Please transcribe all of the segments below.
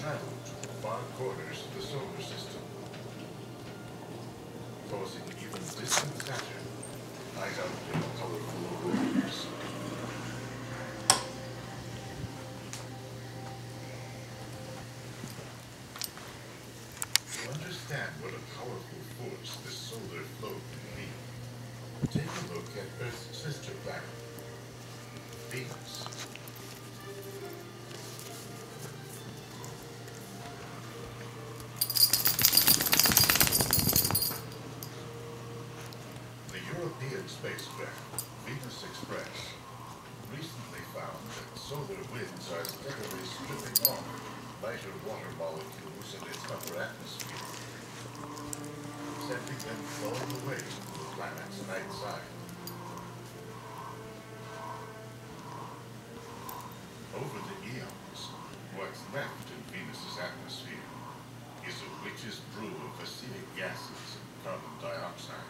travel to the far corners of the solar system, causing even distant Saturn to light up in colorful auroras. To understand what a powerful force this solar flow can be, take a look at Earth's sister planet, Venus. The European spacecraft, Venus Express, recently found that solar winds are steadily stripping off lighter water molecules in its upper atmosphere, sending them flowing away from the planet's night side. Over the eons, what's left in Venus's atmosphere is a witch's brew of acidic gases and carbon dioxide.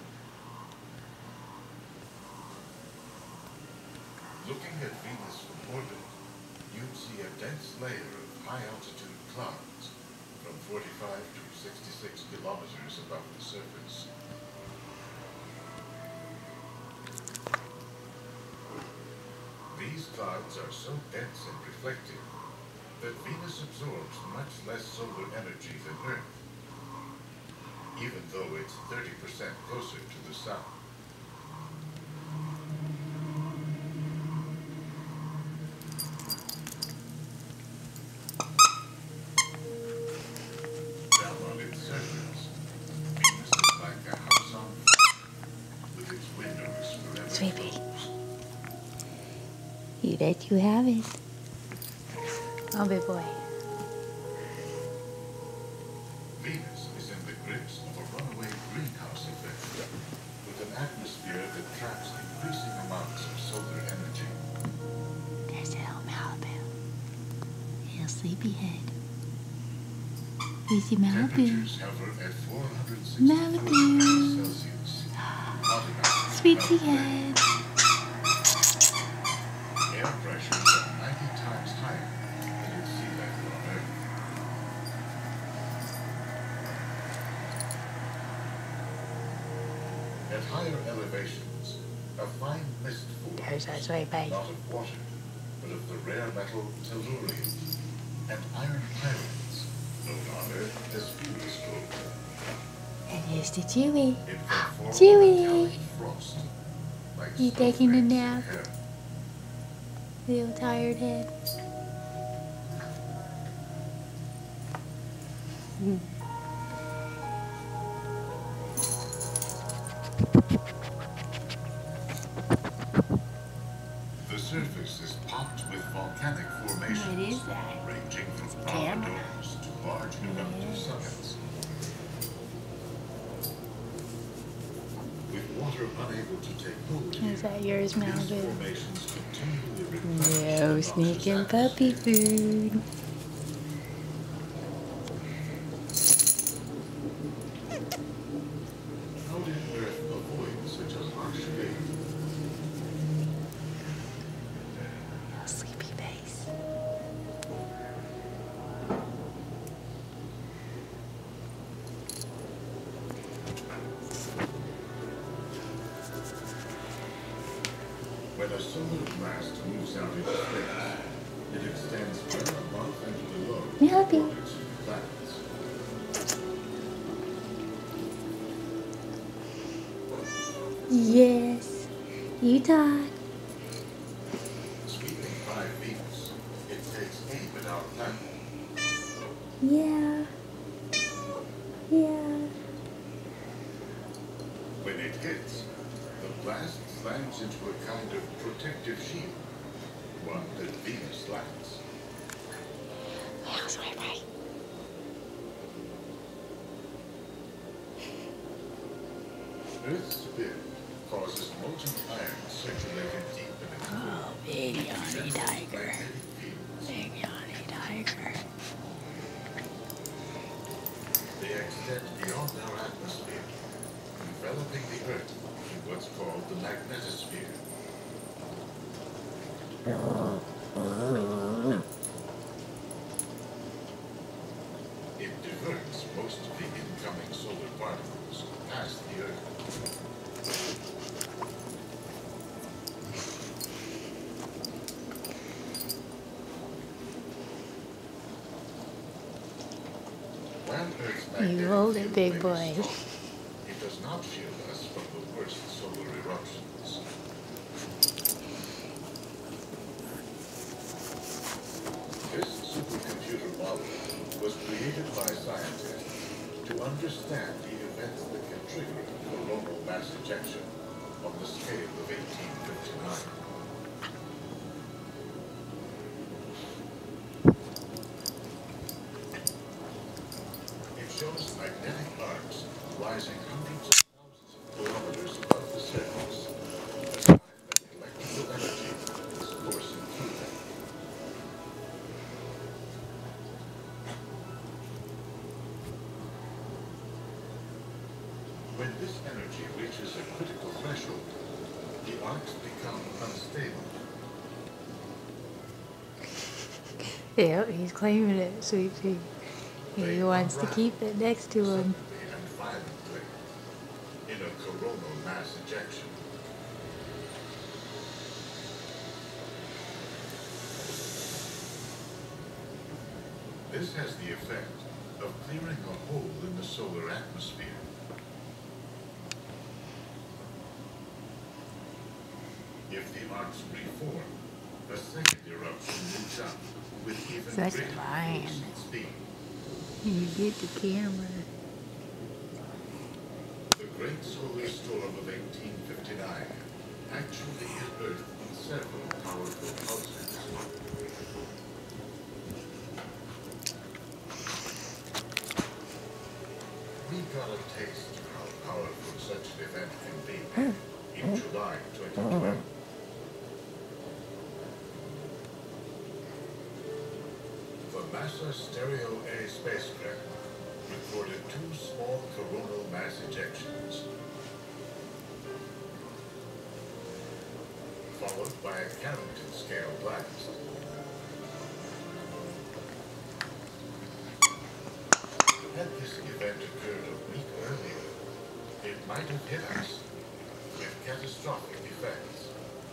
Looking at Venus from orbit, you'd see a dense layer of high-altitude clouds from 45 to 66 kilometers above the surface. These clouds are so dense and reflective that Venus absorbs much less solar energy than Earth, even though it's 30% closer to the Sun. Sweetpea, you bet you have it. Oh, big boy. Venus is in the grips of a runaway greenhouse effect, with an atmosphere that traps increasing amounts of solar energy. There's little Malibu. Little sleepyhead. Easy Malibu. Temperatures hover at 464 Malibu. degrees Celsius. Sweetpea. Air pressure is 90 times higher than its sea level on Earth. At higher elevations, a fine mist There's forms, that Sweetpea. not of water, but of the rare metal tellurium, and iron pyrites, known on Earth as fuel stroke. And here's the Chewy. It can form Chewy. metallic frost, like You taking a snowflakes in nap? hair. Little tired head. The surface is pocked with volcanic formations, What is that? ranging from camera. lava domes to large eruptive summits. With water unable to take hold here, Is that yours, these Malibu? formations continually replenish the No noxious sneaking puppy atmosphere. food. How did Earth avoid such a harsh fate? Sleepy face. When a solar blast moves out into space, it extends well above and below Malibu. orbits of planets. Yes. You talk. Sweeping by Venus, it takes aim at our planet. Yeah. Yeah. When it hits, the blast slams into a kind of protective shield, one that Venus lacks. Well, Sweetpea. Earth's spin causes molten iron circulating deep in its core. Oh, big yawny tiger. Magnetic fields. Big yawny tiger. They extend beyond our atmosphere, enveloping the Earth in what's called the magnetosphere. most of the incoming solar particles past the Earth. While Earth's magnetic hold it, field big may be boy. strong, it does not shield us from the worst solar eruptions. This supercomputer model was created by scientists to understand the events that can trigger coronal mass ejection on the scale of 1859. It shows magnetic arcs rising hundreds of thousands of kilometers above the surface, a sign that electrical energy is coursing through them. When this energy reaches a critical threshold, the arcs become unstable. Yep, he's claiming it, Sweetpea. He wants to keep it next to him. Suddenly and violently in a coronal mass ejection. This has the effect of clearing a hole in the solar atmosphere. If the arcs reform, a second eruption moves up with even Such a greater lion. force and speed. You get the camera. The great solar storm of 1859 actually hit Earth in several powerful pulses. We got a taste of how powerful such an event can be in July 2012. The NASA Stereo A spacecraft recorded two small coronal mass ejections, followed by a Carrington-scale blast. Had this event occurred a week earlier, it might have hit us with catastrophic effects.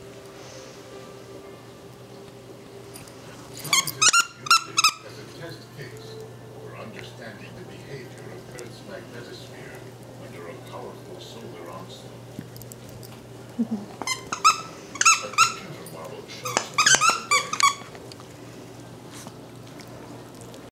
Scientists use it as a test case for understanding the behavior of Earth's magnetosphere under a powerful solar onslaught.